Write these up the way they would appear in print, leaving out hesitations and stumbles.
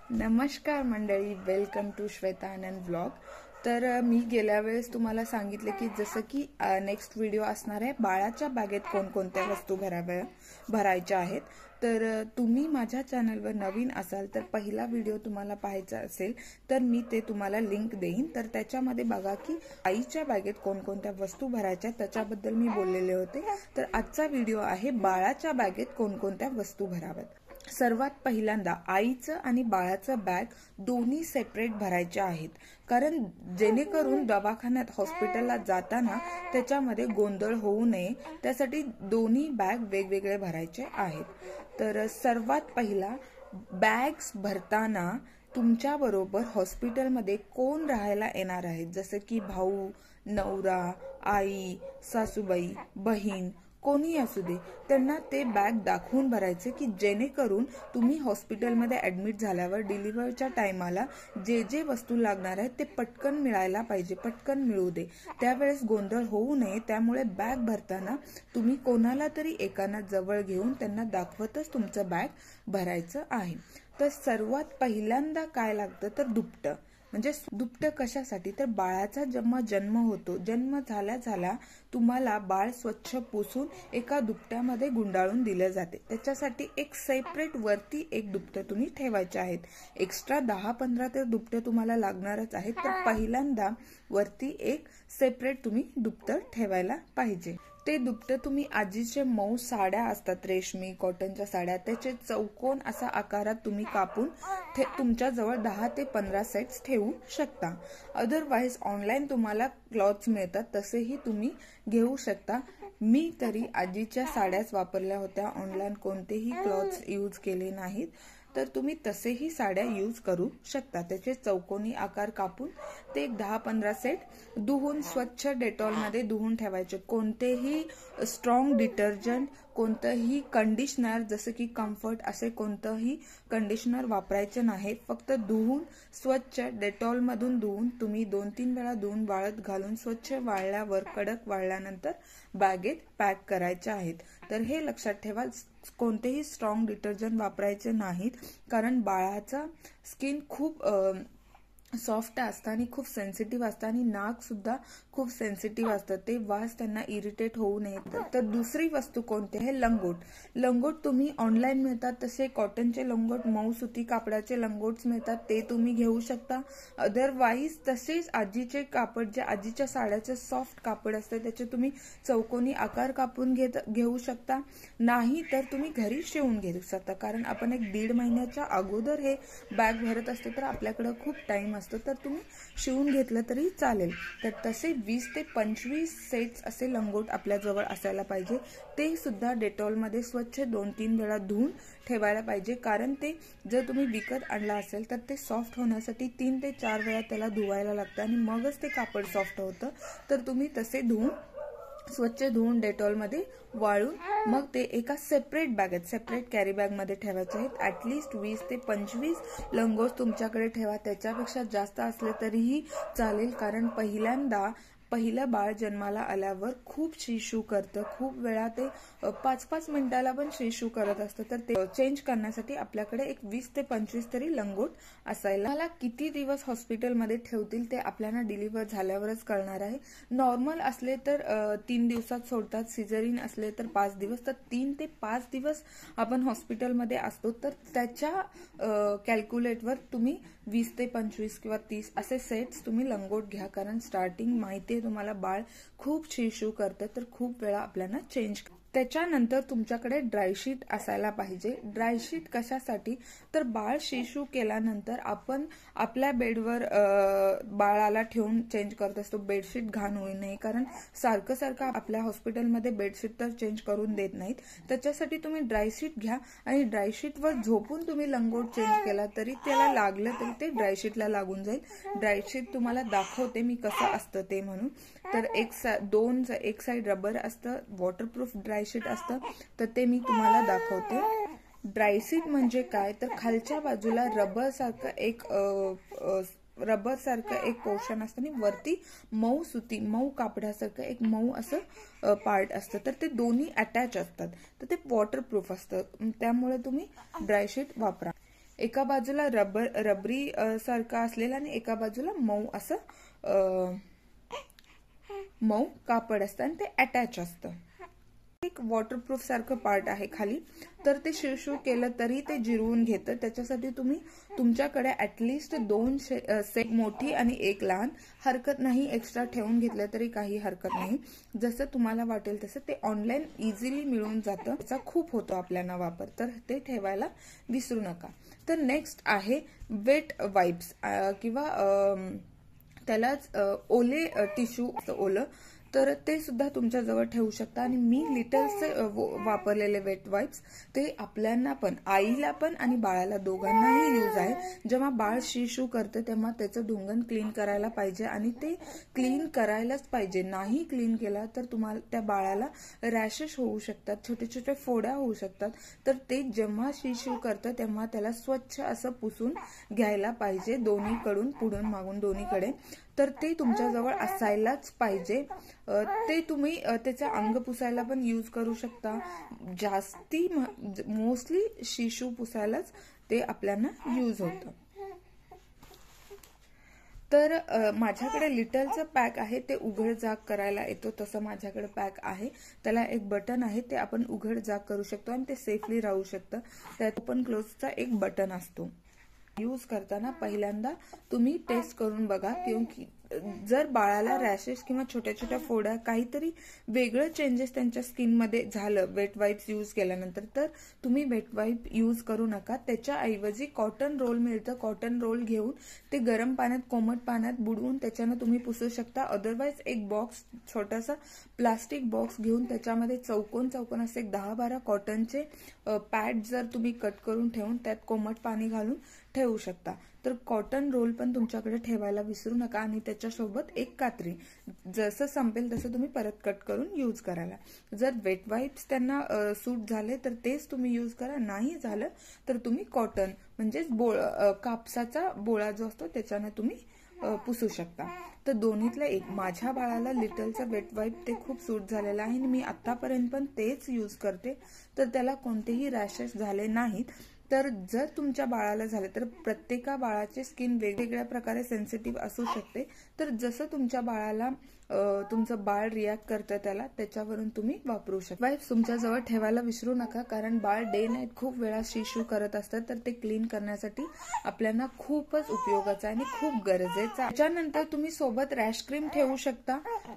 नमस्कार मंडळी, welcome to Shweta Anand vlog. तर मी गेल्या वेळेस तुम्हाला सांगितले की जसं की नेक्स्ट व्हिडिओ असणार आहे बाळाच्या बॅगेत कोणकोणत्या वस्तू भरायच्या आहेत। तर तुम्ही माझ्या चॅनलवर नवीन असाल तर पहिला व्हिडिओ तुम्हाला पाहायचा असेल तर मी ते तुम्हाला लिंक देईन। तर त्याच्यामध्ये बघा की आईच्या बॅगेत कोणकोणत्या वस्तू भरायच्या त्याच्याबद्दल मी बोललेले होते। तर आजचा व्हिडिओ आहे बाळाच्या बॅगेत कोणकोणत्या वस्तू भराव्यात। सर्वात पहिल्यांदा आईचं आणि बाळाचं बॅग दोन्ही सेपरेट भरायचे आहेत, कारण जेणेकरून दवाखान्यात हॉस्पिटलला जाताना त्याच्यामध्ये गोंधळ होऊ नये त्यासाठी दोन्ही बॅग वेगवेगळे भरायचे आहेत। तर सर्वात पहिला, बॅग्स भरताना तुमच्या बरोबर हॉस्पिटलमध्ये कोण राहायला येणार आहे, जसे की भाऊ, नवरा, आई, सासूबाई, बहीण, कोणी असू दे, त्यांना ते बॅग दाखवून भरायचे की जेणेकरून तुम्ही हॉस्पिटलमध्ये ऍडमिट झाल्यावर डिलिव्हरीच्या टायमाला जे जे वस्तू लागणार आहेत ते पटकन मिळायला पाहिजे, पटकन मिळू दे, त्यावेळेस गोंधळ होऊ नये। त्यामुळे बॅग भरताना तुम्ही कोणाला तरी एकांना जवळ घेऊन त्यांना दाखवतच तुमचं बॅग भरायचं आहे। तर सर्वात पहिल्यांदा काय लागतं तर दुपटं। म्हणजे दुपटं कशासाठी तर बाळाचा जेव्हा जन्म होतो, जन्म झाल्या तुम्हाला बाळ स्वच्छ पुसून एका दुपट्यामध्ये गुंडाळून दिले जाते, त्याच्यासाठी एक सेपरेट वरती एक दुपटं तुम्ही ठेवायचे आहेत। एक्स्ट्रा 10-15 तर दुपटे तुम्हाला लागणारच आहेत, तर पहिल्यांदा वरती एक सेपरेट तुम्ही दुपटं ठेवायला पाहिजे। ते दुपटं तुम्ही आजीचे मऊ साड्या असतात, रेशमी कॉटनच्या साड्या, त्याचे चौकोन असा आकारात तुम्ही कापून तुमच्या जवळ 10 ते 15 सेट्स ठेवू शकता। अदरवाइज ऑनलाईन तुम्हाला क्लॉथ्स मिळतात, तसेही तुम्ही घेऊ शकता। मी तरी आजीच्या साड्याच वापरल्या होत्या, ऑनलाईन कोणतेही क्लॉथ्स यूज केले नाहीत, तर तुम्ही तसेही साड्या यूज करू शकता। त्याचे चौकोनी आकार कापून ते 10-15 सेट धुवून स्वच्छ डेटॉलमध्ये धुवून ठेवायचे। कोणतेही स्ट्रॉंग डिटर्जंट, कोणतंही कंडिशनर जसे की कम्फर्ट असे कोणतंही कंडिशनर वापरायचे नाही, फक्त धुवून स्वच्छ डेटॉलमधून धुवून तुम्ही 2-3 वेळा धुवून वाळत घालून स्वच्छ वाळल्यावर कडक वाळल्यानंतर बॅगेत पॅक करायचे आहेत। तर हे लक्षात ठेवा, कोणतेही स्ट्रॉंग डिटर्जंट वापरायचे नाहीत, कारण बाळाचा स्किन खूप सॉफ्ट असतं आणि खूप सेन्सिटिव्ह असतं आणि नाक सुद्धा खूप सेन्सिटिव्ह असतं, ते वास त्यांना इरिटेट होऊ नये। तर दुसरी वस्तू कोणती आहे, लंगोट। लंगोट तुम्ही ऑनलाईन मिळतात तसे कॉटनचे लंगोट, मऊ सुती कापडाचे लंगोट्स मिळतात, ते तुम्ही घेऊ शकता। अदरवाईज तसेच आजीचे कापड, जे आजीच्या साड्याचे सॉफ्ट कापड असते त्याचे तुम्ही चौकोनी आकार कापून घेऊ शकता, नाही तर तुम्ही घरी शिवून घेऊ शकता, कारण आपण 1-1.5 महिन्याच्या अगोदर हे बॅग भरत असतो तर आपल्याकडे खूप टाइम असतो, तर तुम्ही शिवून घेतलं तरी चालेल। तर तसे 20 ते 25 सेट्स असे लंगोट आपल्या जवळ असायला पाहिजे, ते सुद्धा डेटॉलमध्ये स्वच्छ 2-3 वेळा धुवून ठेवायला पाहिजे, कारण ते जर तुम्ही विकत आणला असेल तर ते सॉफ्ट होण्यासाठी 3 ते 4 वेळा त्याला धुवायला लागतं आणि मगच ते कापड सॉफ्ट होतं। तर तुम्ही तसे स्वच्छ धुवून डेटॉलमध्ये वाळून मग ते एका सेपरेट बॅगेत, सेपरेट कॅरी बॅग मध्ये ठेवायचे आहेत। ऍटलिस्ट 20 ते 25 लंगोट तुमच्याकडे ठेवा, त्याच्यापेक्षा जास्त असले तरीही चालेल, कारण पहिलं बाळ जन्माला आल्यावर खूप शिशू करतं, खूप वेळा ते 5-5 मिनिटाला पण शिशू करत असतं, तर ते चेंज करण्यासाठी आपल्याकडे एक 20 ते 25 तरी लंगोट असायला। मला किती दिवस हॉस्पिटलमध्ये ठेवतील ते आपल्याला डिलिव्हर झाल्यावरच कळणार आहे। नॉर्मल असले तर 3 दिवसात सोडतात, सिझरिन असले तर 5 दिवस, तर 3 ते 5 दिवस आपण हॉस्पिटलमध्ये असतो, तर त्याच्या कॅल्क्युलेटवर तुम्ही 20 ते 25 किंवा 30 असे सेट्स तुम्ही लंगोट घ्या, कारण स्टार्टिंग माहिती तुम्हाला बाळ खूप शिशू करतं, तर खूप वेळा आपल्याला चेंज। त्याच्यानंतर तुमच्याकडे ड्रायशीट असायला पाहिजे। ड्रायशीट कशासाठी तर बाळ शिशू केल्यानंतर आपण आपल्या बेडवर बाळाला ठेवून चेंज करत असतो, बेडशीट घाण होऊ नये, कारण सारखं आपल्या हॉस्पिटलमध्ये बेडशीट तर चेंज करून देत नाहीत, त्याच्यासाठी तुम्ही ड्रायशीट घ्या आणि ड्रायशीटवर झोपून तुम्ही लंगोट चेंज केला तरी त्याला लागलं तरी ते ड्रायशीटला लागून जाईल। ड्रायशीट तुम्हाला दाखवते मी कसं असतं ते म्हणून। तर एक साइड रबर असतं, वॉटरप्रूफ ड्रायशीट असतं, तर ते मी तुम्हाला दाखवते। ड्रायशीट म्हणजे काय तर खालच्या बाजूला रबर सारखं एक पोर्शन असतं आणि वरती मऊ कापडासारखं एक मऊ असं पार्ट असतं, तर ते दोन्ही अटॅच असतात, तर ते वॉटरप्रूफ असतं, त्यामुळे तुम्ही ड्रायशीट वापरा। एका बाजूला रबरी सारखा असलेला आणि एका बाजूला मऊ कापड असतं आणि ते अटॅच असतं. एक वॉटरप्रूफ सारखं पार्ट आहे खाली, तर ते शिवशिव केलं तरी ते जिरवून घेतं. त्याच्यासाठी तुम्ही तुमच्याकडे ऍटलिस्ट 2 सेट मोठी आणि 1 लहान, हरकत नाही एक्स्ट्रा ठेवून घेतलं तरी काही हरकत नाही. जसं तुम्हाला वाटेल तसं ते ऑनलाईन इझिली मिळून जातं. त्याचा खूप होतो आपल्याला वापर, तर ते ठेवायला विसरू नका. तर नेक्स्ट आहे वेट वाइप्स किंवा त्यालाच ओले टिश्यू ओलं, तर ते सुद्धा तुमच्या जवळ ठेवू शकता. आणि मी लिटलचे वापरलेले वेट वाइप्स ते आपल्याला पण, आईला पण आणि बाळाला दोघांनाही यूज आहे. जेव्हा बाळ शिशू करतं तेव्हा त्याचं ढुंगण क्लीन करायला पाहिजे आणि ते क्लीन करायलाच पाहिजे. नाही क्लीन केला तर तुम्हाला त्या बाळाला रॅशेस होऊ शकतात, छोटे छोटे फोड्या होऊ शकतात. तर ते जेव्हा शिशू करतं तेव्हा त्याला स्वच्छ असं पुसून घ्यायला पाहिजे, दोन्हीकडून, पुढून मागून दोन्हीकडे. तर ते तुमच्याजवळ असायलाच पाहिजे. ते तुम्ही त्याचा अंग पुसायला पण यूज करू शकता. जास्ती मोस्टली शिशू पुसायलाच ते आपल्याला यूज होतं. तर माझ्याकडे लिटलचं पॅक आहे, ते उघड जाग करायला येतो तसं माझ्याकडे पॅक आहे. त्याला एक बटन आहे, ते आपण उघड जाग करू शकतो आणि ते सेफली राहू शकतं. त्यात ओपन क्लोजचा एक बटन असतो. यूज करताना पहिल्यांदा तुम्ही टेस्ट करून बघा, की जर बाळाला रॅशेस किंवा छोट्या छोट्या फोड्या, काहीतरी वेगळं चेंजेस त्यांच्या स्किनमध्ये झालं वेट वाइप्स यूज केल्यानंतर, तर तुम्ही वेट वाइप यूज करू नका. त्याच्याऐवजी कॉटन रोल मिळतं, कॉटन रोल घेऊन ते गरम पाण्यात, कोमट पाण्यात बुडवून त्याच्यानं तुम्ही पुसू शकता. अदरवाईज एक बॉक्स, छोटासा प्लास्टिक बॉक्स घेऊन त्याच्यामध्ये चौकोन चौकोन असे 10-12 कॉटनचे पॅड जर तुम्ही कट करून ठेवून त्यात कोमट पाणी घालून ठेवू शकता. तर कॉटन रोल पण तुमच्याकडे ठेवायला विसरू नका आणि त्याच्यासोबत एक कात्री, जसं संपेल तसं तुम्ही परत कट करून यूज करायला. जर वेट वाइप्स त्यांना सूट झाले तर तेच तुम्ही यूज करा, नाही झालं तर तुम्ही कॉटन म्हणजेच कापसाचा बोळा जो असतो त्याच्याने तुम्ही पुसू शकता. तर दोन्हीतलं एक. माझ्या बाळाला लिटलचं वेट वाइप ते खूप सूट झालेलं आहे आणि मी आतापर्यंत पण तेच यूज करते, तर त्याला कोणतेही रॅशेस झाले नाहीत. तर जर तुमच्या बाळाला झाले, तर प्रत्येका बाळाची स्किन वेगवेगळ्या प्रकारे सेन्सिटिव्ह असू शकते. तर जसं तुमच्या बाळाला तुमचं बाळ रिॲक्ट करतं त्याच्यावरून तुम्ही वापरू शकता. वाइप्स तुमच्याजवळ ठेवायला विसरू नका, कारण बाळ डे नाईट खूप वेळा शिशू करत असतात, तर ते क्लीन करण्यासाठी आपल्याला खूपच उपयोगाचं आणि खूप गरजेचं आहे. त्याच्यानंतर तुम्ही सोबत रॅश क्रीम ठेवू शकता.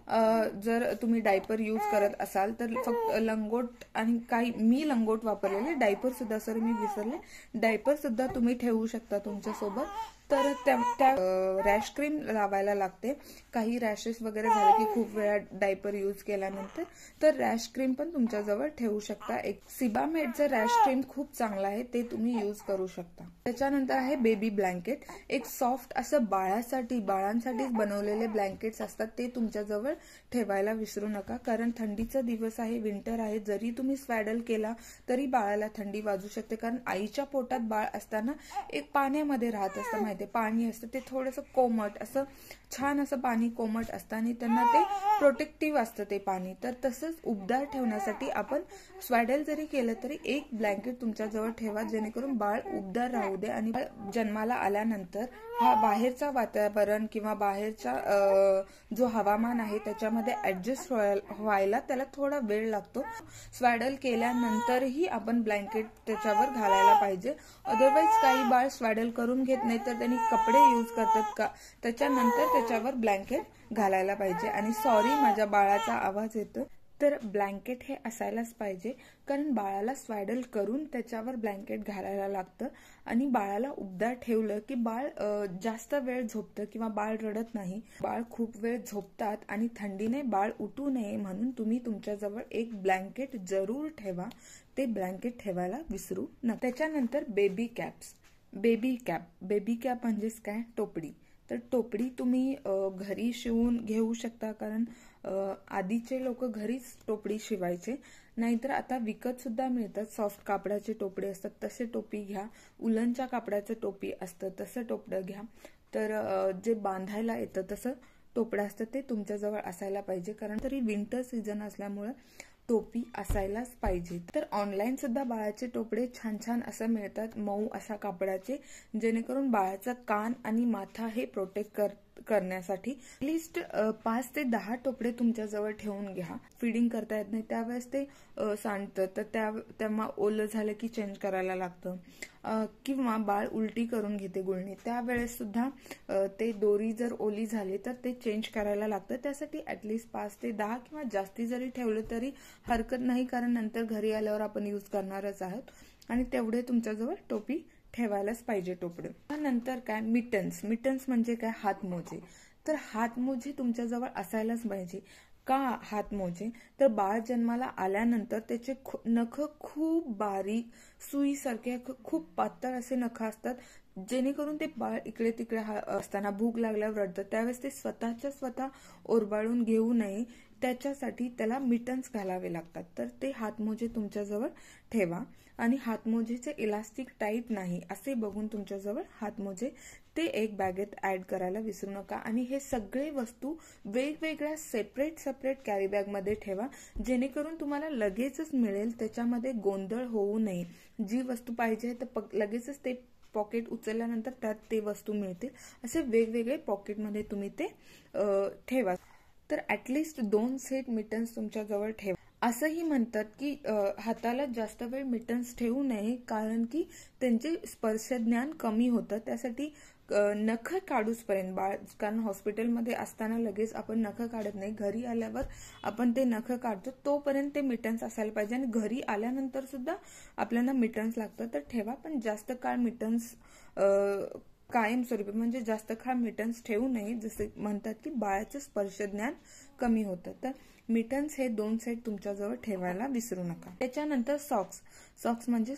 जर तुम्ही डायपर यूज करत असाल तर फक्त लंगोट आणि मी लंगोट वापरलेले, डायपर सुद्धा मी विसरले, डायपर सुद्धा तुम्ही ठेवू शकता तुमच्यासोबत. तर त्या रॅश क्रीम लावायला लागते. काही रॅशेस वगैरे झाले की खूप वेळा डायपर यूज केल्यानंतर, तर रॅश क्रीम पण तुमच्याजवळ ठेवू शकता. एक सिबामेडचं रॅश क्रीम खूप चांगलं आहे, ते तुम्ही यूज करू शकता. त्याच्यानंतर आहे बेबी ब्लँकेट. एक सॉफ्ट असं बाळांसाठीच बनवलेले ब्लँकेट्स असतात, ते तुमच्याजवळ ठेवायला विसरू नका. कारण थंडीचा दिवस आहे, विंटर आहे, जरी तुम्ही स्वॅडल केला तरी बाळाला थंडी वाजू शकते. कारण आईच्या पोटात बाळ असताना एक पाण्यामध्ये राहत असतं, माहिती, पाणी असतं ते थोडंसं कोमट असं, छान असं पाणी कोमट असतं आणि त्यांना ते प्रोटेक्टिव्ह असतं ते पाणी. तर तसंच उबदार ठेवण्यासाठी आपण स्वॅडल जरी केलं तरी एक ब्लँकेट तुमच्याजवळ ठेवा, जेणेकरून बाळ उबदार राहू दे. आणि जन्माला आल्यानंतर हा बाहेरचा वातावरण किंवा बाहेरचा जो हवामान आहे त्याच्यामध्ये ऍडजस्ट व्हायला त्याला थोडा वेळ लागतो. स्वॅडल केल्यानंतरही आपण ब्लँकेट त्याच्यावर घालायला पाहिजे. अदरवाईज काही बाळ स्वॅडल करून घेत नाही, तर त्यांनी कपडे यूज करतात का, त्याच्यानंतर त्याच्यावर ब्लँकेट घालायला पाहिजे. आणि सॉरी, माझ्या बाळाचा आवाज येतो. तर ब्लँकेट हे असायलाच पाहिजे, कारण बाळाला स्वॅडल करून त्याच्यावर ब्लँकेट घालायला लागतं. आणि बाळाला उबदार ठेवलं की बाळ जास्त वेळ झोपतं किंवा बाळ रडत नाही. बाळ खूप वेळ झोपतात आणि थंडीने बाळ उठू नये म्हणून तुम्ही तुमच्याजवळ एक ब्लँकेट जरूर ठेवा. ते ब्लँकेट ठेवायला विसरू नका. त्याच्यानंतर बेबी कॅप म्हणजेच काय, टोपडी. तर टोपडी तुम्ही घरी शिवून घेऊ शकता, कारण आधीचे लोक घरीच टोपडी शिवायचे. नाहीतर आता विकत सुद्धा मिळतात, सॉफ्ट कापडाचे टोपडे असतात तसे टोपी घ्या, उलनच्या कापडाचं टोपी असतं तसं टोपडं घ्या. तर जे बांधायला येतं तसं टोपडं असतं ते तुमच्याजवळ असायला पाहिजे. कारण तरी विंटर सीझन असल्यामुळे टोपी असायलाच पाहिजे। तर ऑनलाईन सुद्धा बाळाचे टोपडे छान छान असं मिळतात, मऊ अशा कापडाचे, जेणेकरून बाळाचा कान आणि माथा हे प्रोटेक्ट करण्यासाठी ॲटलिस्ट 5 ते 10 टोपडे तुमच्याजवळ ठेवून घ्या। फिडिंग करता येत नाही त्यावेळेस ते सांडतं, तर तेव्हा ओलं झालं की चेंज करायला लागतं, किंवा बाळ उलटी करून घेते गुळणी, त्यावेळेस सुद्धा ते दोरी जर ओली झाली तर ते चेंज करायला लागतं। त्यासाठी ॲटलिस्ट 5 ते 10 किंवा जास्ती जरी ठेवलं तरी हरकत नाही, कारण नंतर घरी आल्यावर आपण यूज करणारच आहोत, आणि तेवढे तुमच्याजवळ टोपी ठेवायलाच पाहिजे टोपडे। त्यानंतर काय, मिटन्स म्हणजे काय, हातमोजे। तर हातमोजे तुमच्याजवळ असायलाच पाहिजे। का हातमोजे, तर बाळ जन्माला आल्यानंतर त्याचे नख खूप बारीक सुईसारखे खूप पातळ असे नख असतात, जेणेकरून ते बाळ इकडे तिकडे असताना भूक लागल्यावर रडतं, त्यावेळेस ते स्वतः ओरबाळून घेऊ नये, त्याच्यासाठी त्याला मिटन्स घालावे लागतात। तर ते हातमोजे तुमच्याजवळ ठेवा, आणि हातमोजेचे इलास्टिक टाईट नाही असे बघून तुमच्याजवळ हातमोजे ते एक बॅगेत ऍड करायला विसरू नका। आणि हे सगळे वस्तू वेगवेगळ्या सेपरेट कॅरी बॅग मध्ये ठेवा, जेणेकरून तुम्हाला लगेचच मिळेल, त्याच्यामध्ये गोंधळ होऊ नये। जी वस्तू पाहिजे तर लगेचच ते पॉकेट उचलल्यानंतर त्यात ते वस्तू मिळतील, असे वेगवेगळे पॉकेटमध्ये तुम्ही ते ठेवा। तर ॲटलिस्ट 2 सेट मिटन्स तुमच्याजवळ ठेवा। असंही म्हणतात की हाताला जास्त वेळ मिटन्स ठेवू नये, कारण की त्यांचे स्पर्शज्ञान कमी होतं, त्यासाठी नख काढूसपर्यंत बाळ, कारण हॉस्पिटलमध्ये असताना लगेच आपण नख काढत नाही, घरी आल्यावर आपण ते नख काढतो, तोपर्यंत ते मिटन्स असायला पाहिजे, आणि घरी आल्यानंतर सुद्धा आपल्याला मिटन्स लागतं, तर ठेवा, पण जास्त काळ मिटन्स कायमस्वरूपी म्हणजे जास्त काळ मिटन्स ठेवू नये, जसे म्हणतात की बाळाचं स्पर्शज्ञान कमी होतं। तर मिटन्स हे 2 सेट तुमच्याजवळ ठेवायला विसरू नका। त्याच्यानंतर सॉक्स म्हणजे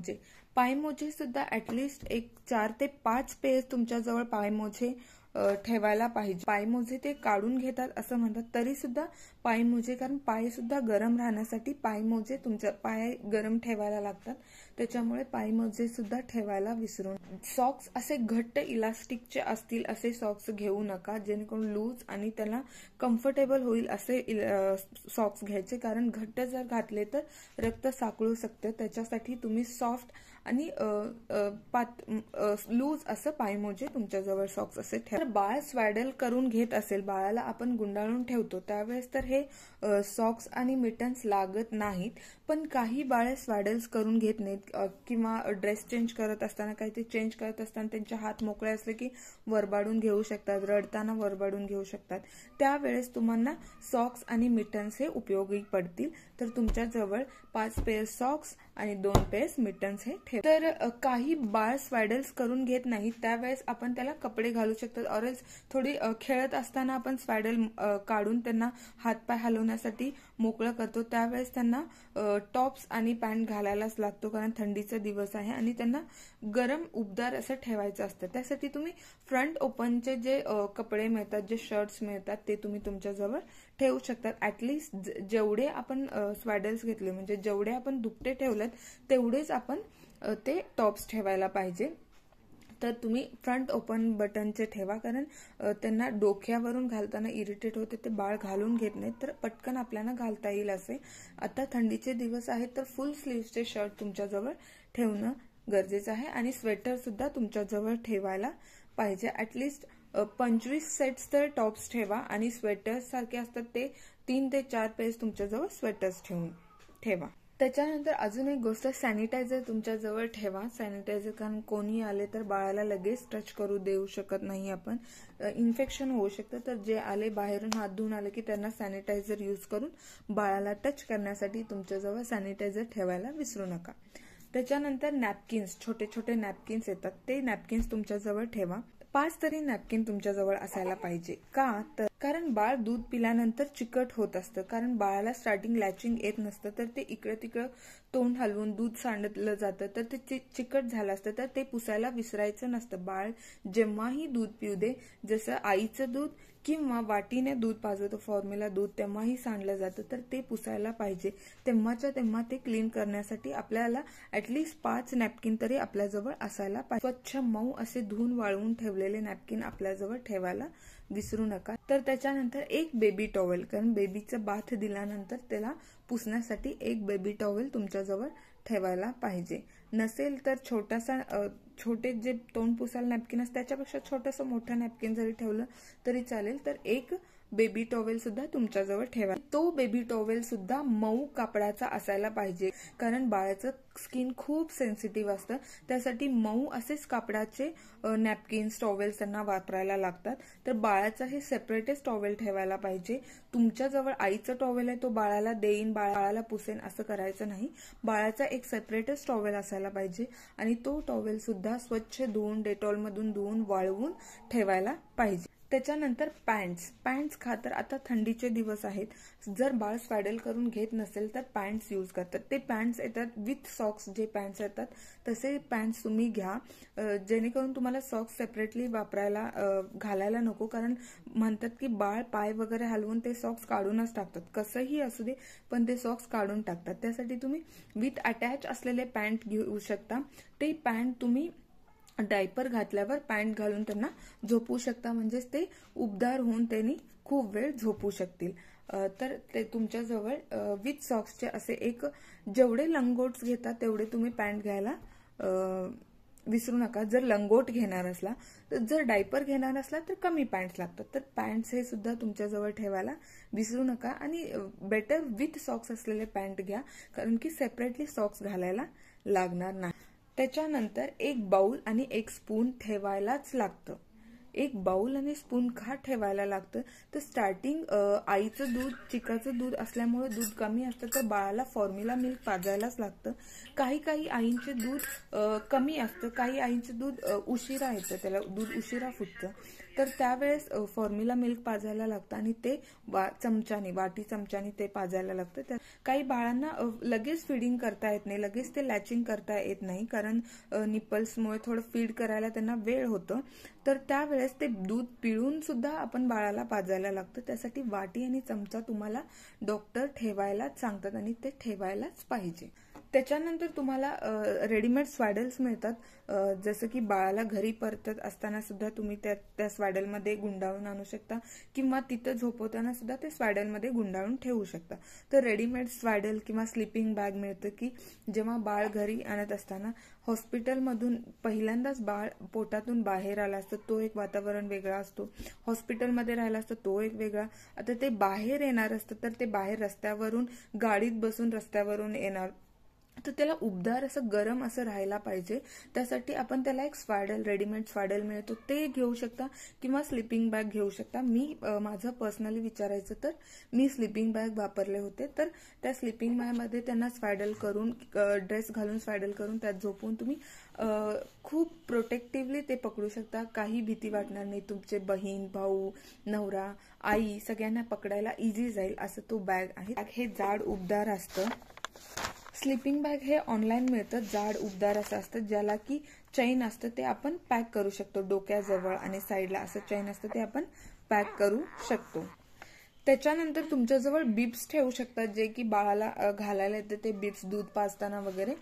पायमोजे सुद्धा ॲटलिस्ट एक 4 ते 5 पेअर तुमच्याजवळ पायमोजे ठेवायला पाहिजे। पायमोजे ते काढून घेतात असं म्हणतात, तरी सुद्धा पायमोजे, कारण पाय सुद्धा गरम राहण्यासाठी पायमोजे तुमच्या पाय गरम ठेवायला लागतात, त्याच्यामुळे पायमोजे सुद्धा ठेवायला विसरू नका। सॉक्स असे घट्ट इलास्टिकचे असतील असे सॉक्स घेऊ नका, जेणेकरून लूज आणि त्याला कम्फर्टेबल होईल असे सॉक्स घ्यायचे, कारण घट्ट जर घातले तर रक्त साकळू शकते, त्याच्यासाठी तुम्ही सॉफ्ट आणि लूज असं पायमोजे तुमच्याजवळ सॉक्स असे ठेवा। तर बाळ स्वॅडल करून घेत असेल, बाळाला आपण गुंडाळून ठेवतो, त्यावेळेस तर हे सॉक्स आणि मिटन्स लागत नाहीत, पण काही बाळे स्वॅडल्स करून घेत नाहीत, किंवा ड्रेस चेंज करत असताना, काही ते चेंज करत असताना त्यांचे हात मोकळे असले की वरबाडून घेऊ शकतात, रडताना वरबाडून घेऊ शकतात, त्यावेळेस तुम्हाला सॉक्स आणि मिटन्स हे उपयोगी पडतील। तर तुमच्याजवळ 5 पेअर सॉक्स आणि 2 पेअर मिटन्स हे ठेवा। तर काही बाळ स्वॅडल्स करून घेत नाही, त्यावेळेस आपण त्याला कपडे घालू शकतो, ऑरल्स थोडी खेळत असताना आपण स्वॅडल काढून त्यांना हातपाय हलवण्यासाठी मोकळं करतो, त्यावेळेस त्यांना टॉप्स आणि पॅन्ट घालायलाच लागतो, कारण थंडीचा दिवस आहे आणि त्यांना गरम उबदार असं ठेवायचं असतं, त्यासाठी तुम्ही फ्रंट ओपनचे जे कपडे मिळतात, जे शर्ट्स मिळतात, ते तुम्ही तुमच्याजवळ ठेवू शकतात। ॲटलिस्ट जेवढे आपण स्वॅडल्स घेतले, म्हणजे जेवढे आपण दुपटे ठेवलेत तेवढेच आपण ते टॉप्स ठेवायला पाहिजे। तर तुम्ही फ्रंट ओपन बटनचे ठेवा, कारण त्यांना डोक्यावरून घालताना इरिटेट होते, ते बाळ घालून घेत नाहीत, तर पटकन आपल्याला घालता येईल असे। आता थंडीचे दिवस आहेत, तर फुल स्लीव्हचे शर्ट तुमच्याजवळ ठेवणं गरजेचं आहे, आणि स्वेटर सुद्धा तुमच्याजवळ ठेवायला पाहिजे। ॲटलिस्ट 25 सेट्स तर टॉप्स ठेवा, आणि स्वेटर्स सारखे असतात ते 3 ते 4 पेअर्स तुमच्याजवळ स्वेटर्स ठेवा। त्याच्यानंतर अजून एक गोष्ट, सॅनिटायझर तुमच्याजवळ ठेवा। सॅनिटायझर, कारण कोणी आले तर बाळाला लगेच टच करू देऊ शकत नाही आपण, इन्फेक्शन होऊ शकतं, तर जे आले बाहेरून हात धुवून आले की त्यांना सॅनिटायझर यूज करून बाळाला टच करण्यासाठी तुमच्याजवळ सॅनिटायझर ठेवायला विसरू नका। त्याच्यानंतर नॅपकिन्स, छोटे छोटे नॅपकिन्स येतात, ते नॅपकिन्स तुमच्याजवळ ठेवा। 5 तरी नॅपकिन तुमच्याजवळ असायला पाहिजे। का तर कारण बाळ दूध पिल्यानंतर चिकट होत असतं, कारण बाळाला स्टार्टिंग लॅचिंग येत नसतं, तर ते इकडे तिकडे तोंड हलवून दूध सांडलं जातं, तर ते चिकट झालं असतं, तर ते पुसायला विसरायचं नसतं। बाळ जेव्हाही दूध पिऊ दे, जसं आईचं दूध किंवा वाटीने दूध पाजवतो फॉर्म्युला दूध, तेव्हाही सांडलं जातं, तर ते पुसायला पाहिजे। तेव्हाच्या तेव्हा ते क्लीन करण्यासाठी आपल्याला ॲटलिस्ट 5 नॅपकिन तरी आपल्याजवळ असायला पाहिजे। स्वच्छ मऊ असे धुवून वाळवून ठेवलेले नॅपकिन आपल्याजवळ ठेवायला विसरू नका। तर त्याच्यानंतर एक बेबी टॉवेल, कारण बेबीचं बाथ दिल्यानंतर त्याला पुसण्यासाठी एक बेबी टॉवेल तुमच्याजवळ ठेवायला पाहिजे. नसेल तर छोटे जे तोंड पुसायला नॅपकिन असतं त्याच्यापेक्षा छोटंसं मोठं नॅपकिन जरी ठेवलं तरी चालेल. तर एक बेबी टॉवेल सुद्धा तुमच्याजवळ ठेवा. तो बेबी टॉवेल सुद्धा मऊ कापडाचा असायला पाहिजे, कारण बाळाचं स्किन खूप सेन्सिटिव्ह असतं. त्यासाठी मऊ असेच कापडाचे नॅपकिन्स टॉवेल्स त्यांना वापरायला लागतात. तर बाळाचं हे सेपरेटच टॉवेल ठेवायला पाहिजे. तुमच्याजवळ आईचं टॉवेल आहे तो बाळाला देईन, बाळाला पुसेन असं करायचं नाही. बाळाचा एक सेपरेटच टॉवेल असायला पाहिजे आणि तो टॉवेल सुद्धा स्वच्छ धुवून डेटॉलमधून धुवून वाळवून ठेवायला पाहिजे. त्याच्यानंतर पॅन्ट्स तर आता थंडीचे दिवस आहेत. जर बाळ स्वॅडल करून घेत नसेल तर पॅन्ट्स यूज करतात. ते पॅन्ट्स येतात विथ सॉक्स, जे पॅन्ट्स येतात तसे पॅन्ट्स तुम्ही घ्या, जेणेकरून तुम्हाला सॉक्स सेपरेटली वापरायला घालायला नको. कारण म्हणतात की बाळ पाय वगैरे हलवून ते सॉक्स काढूनच टाकतात, कसंही असू दे पण ते सॉक्स काढून टाकतात. त्यासाठी तुम्ही विथ अटॅच असलेले पॅन्ट घेऊ शकता. ते पॅन्ट तुम्ही डायपर घातल्यावर पॅन्ट घालून त्यांना झोपू शकता, म्हणजेच ते उबदार होऊन त्यांनी खूप वेळ झोपू शकतील. तर ते तुमच्याजवळ विथ सॉक्सचे असे एक, जेवढे लंगोट्स घेतात तेवढे तुम्ही पॅन्ट घ्यायला विसरू नका. जर लंगोट घेणार असला तर, जर डायपर घेणार असला तर कमी पॅन्ट्स लागतात. तर पॅन्ट्स हे सुद्धा तुमच्याजवळ ठेवायला विसरू नका आणि बेटर विथ सॉक्स असलेले पॅन्ट घ्या, कारण की सेपरेटली सॉक्स घालायला लागणार नाही. त्याच्यानंतर एक बाउल आणि एक स्पून ठेवायलाच लागतं. एक बाउल आणि स्पून का ठेवायला लागतं तर स्टार्टिंग आईचं दूध चिकाचं दूध असल्यामुळे दूध कमी असतं, तर बाळाला फॉर्म्युला मिल्क पाजायलाच लागतं. काही आईंचे दूध कमी असतं, काही आईंचं दूध उशिरा येतं, त्याला दूध उशिरा फुटतं. तर त्यावेळेस फॉर्म्युला मिल्क पाजायला लागतं आणि ते वाटी चमच्याने ते पाजायला लागतं. काही बाळांना लगेच फीडिंग करता येत नाही, लगेच ते लॅचिंग करता येत नाही, कारण निपल्समुळे थोडं फीड करायला त्यांना वेळ होतो. तर त्यावेळेस ते दूध पिळून सुद्धा आपण बाळाला पाजायला लागतं. त्यासाठी वाटी आणि चमचा तुम्हाला डॉक्टर ठेवायलाच सांगतात आणि ते ठेवायलाच पाहिजे. त्याच्यानंतर तुम्हाला रेडीमेड स्वॅडल्स मिळतात, जसं की बाळाला घरी परतत असताना सुद्धा तुम्ही त्या स्वॅडलमध्ये गुंडाळून आणू शकता, किंवा तिथं झोपवताना सुद्धा ते स्वॅडलमध्ये गुंडाळून ठेवू शकता. तर रेडीमेड स्वॅडल किंवा स्लीपिंग बॅग मिळतं, की जेव्हा बाळ घरी आणत असताना हॉस्पिटलमधून पहिल्यांदाच बाळ पोटातून बाहेर आला असतं, तो एक वातावरण वेगळा असतो. हॉस्पिटलमध्ये राहिला असतो तो एक वेगळा. आता ते बाहेर येणार असतं, तर ते बाहेर रस्त्यावरून गाडीत बसून रस्त्यावरून येणार, तर त्याला उबदार असं गरम असं राहायला पाहिजे. त्यासाठी आपण त्याला एक स्वॅडल, रेडीमेड स्वॅडल मिळतो ते घेऊ शकता, किंवा स्लीपिंग बॅग घेऊ शकता. मी माझं पर्सनली विचारायचं तर मी स्लीपिंग बॅग वापरले होते. तर त्या स्लीपिंग बॅगमध्ये त्यांना स्वॅडल करून, ड्रेस घालून स्वॅडल करून त्यात झोपून तुम्ही खूप प्रोटेक्टिव्हली ते पकडू शकता. काही भीती वाटणार नाही. तुमचे बहीण, भाऊ, नवरा, आई सगळ्यांना पकडायला इझी जाईल असं तो बॅग आहे. हे जाड उबदार असतं. स्लीपिंग बॅग हे ऑनलाईन मिळतं, जाड उबदार असं असतं, ज्याला की चैन असतं, ते आपण पॅक करू शकतो. डोक्याजवळ आणि साईडला असं चैन असतं, ते आपण पॅक करू शकतो. त्याच्यानंतर तुमच्याजवळ बिब्स ठेवू शकतात, जे की बाळाला घालायला येतं. ते बिब्स दूध पाजताना वगैरे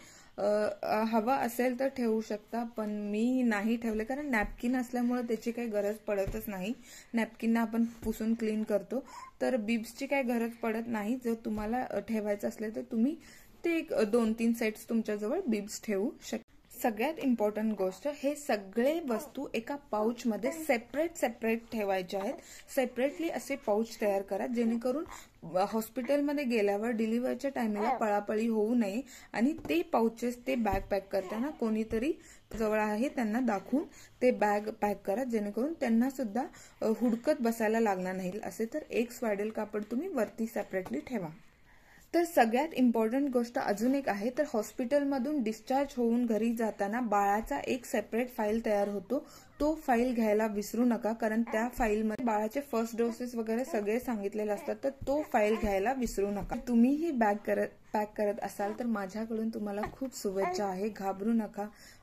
हवा असेल तर ठेवू शकता, पण मी नाही ठेवले, कारण नॅपकिन असल्यामुळे त्याची काही गरज पडतच नाही. नॅपकिनला आपण पुसून क्लीन करतो, तर बिब्सची काही गरज पडत नाही. जर तुम्हाला ठेवायचं असले तर तुम्ही ते एक 2-3 सेट्स तुमच्याजवळ बिब्स ठेवू शकता. सगळ्यात इम्पॉर्टंट गोष्ट, हे सगळे वस्तू एका पाऊचमध्ये सेपरेट ठेवायचे आहेत. सेपरेटली असे पाऊच तयार करा, जेणेकरून हॉस्पिटलमध्ये गेल्यावर डिलिव्हरीच्या टायमिंगला पळापळी होऊ नये. आणि ते पाऊचेस, ते बॅग पॅक करताना कोणीतरी जवळ आहे त्यांना दाखवून ते बॅग पॅक करा, जेणेकरून त्यांना सुद्धा हुडकत बसायला लागणार नाही. असे तर एक स्वॅडल कापड तुम्ही वरती सेपरेटली ठेवा. तर सगळ्यात इम्पॉर्टंट गोष्ट अजून एक आहे, तर हॉस्पिटलमधून डिस्चार्ज होऊन घरी जाताना बाळाचा एक सेपरेट फाईल तयार होतो. तो फाईल घ्यायला विसरू नका, कारण त्या फाईलमध्ये बाळाचे फर्स्ट डोसेस वगैरे सगळे सांगितलेले असतात. तर तो फाईल घ्यायला विसरू नका. तुम्हीही पॅक करत असाल तर माझ्याकडून तुम्हाला खूप शुभेच्छा आहे. घाबरू नका,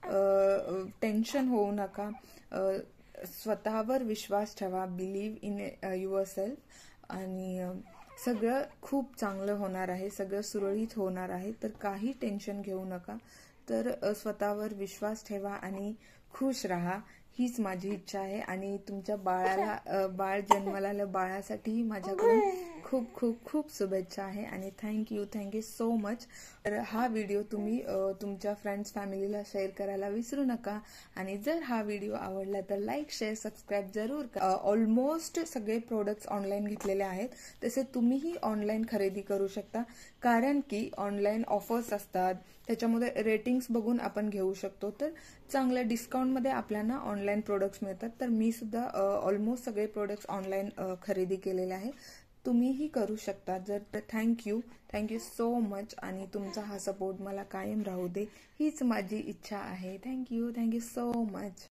टेन्शन होऊ नका, स्वतःवर विश्वास ठेवा, बिलीव्ह इन युअर सेल्फ, आणि सगळं खूप चांगलं होणार आहे, सगळं सुरळीत होणार आहे. तर काही टेन्शन घेऊ नका. तर स्वतःवर विश्वास ठेवा आणि खुश राहा. हीच माझी इच्छा आहे. आणि तुमच्या बाळाला बाळ जन्माला आलं, बाळासाठी माझ्याकडून खूप खूप खूप शुभेच्छा आहे. आणि थँक्यू सो मच. तर हा व्हिडिओ तुम्ही तुमच्या फ्रेंड्स फॅमिलीला शेअर करायला विसरू नका. आणि जर हा व्हिडिओ आवडला तर लाईक शेअर सबस्क्राईब जरूर करा. ऑलमोस्ट सगळे प्रोडक्ट्स ऑनलाईन घेतलेले आहेत, तसे तुम्हीही ऑनलाईन खरेदी करू शकता. कारण की ऑनलाईन ऑफर्स असतात, त्याच्यामध्ये रेटिंग्स बघून आपण घेऊ शकतो. तर चांगल्या डिस्काउंटमध्ये आपल्याला ऑनलाईन प्रोडक्ट्स मिळतात. तर मी सुद्धा ऑलमोस्ट सगळे प्रोडक्ट्स ऑनलाईन खरेदी केलेले आहे. तुम्हीही करू शकता. जर थँक्यू सो मच. आणि तुमचा हा सपोर्ट मला कायम राहू दे, हीच माझी इच्छा आहे. Thank you so much.